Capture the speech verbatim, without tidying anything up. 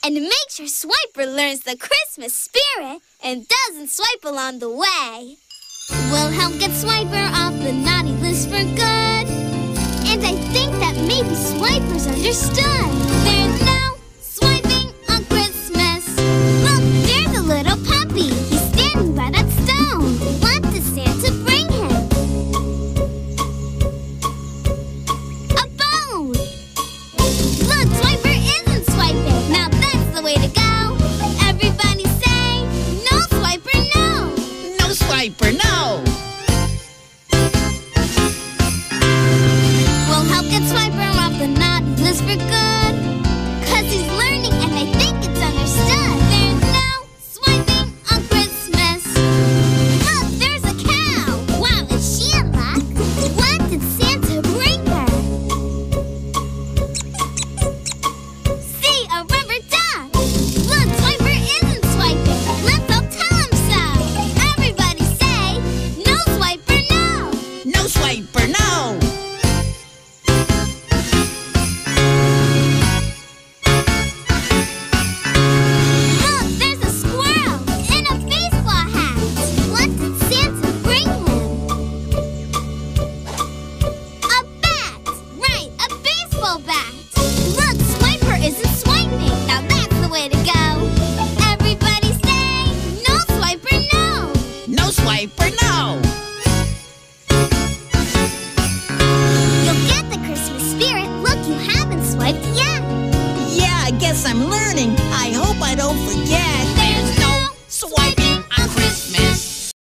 And make sure Swiper learns the Christmas spirit and doesn't swipe along the way. We'll help get Swiper off the naughty list for good. And I think that maybe Swiper's understood. There's no swiping on Christmas. Look, there's a little puppy. He's standing by that stone. What does Santa bring him? A bone. Look, Swiper isn't swiping. Now that's the way to go. Everybody say, no Swiper, no. No Swiper, no. We'll help get Swiper off the naughty list for good. Cause he's learning and I think it's understood. There's no swiping on Christmas. Look, there's a cow. Wow, is she in luck? What did Santa bring her? See, a rubber duck. Look, Swiper isn't swiping. Let's all tell him so. Everybody say, no Swiper, no. No Swiper, no. Look, there's a squirrel in a baseball hat. What did Santa bring him? A bat. Right, a baseball bat.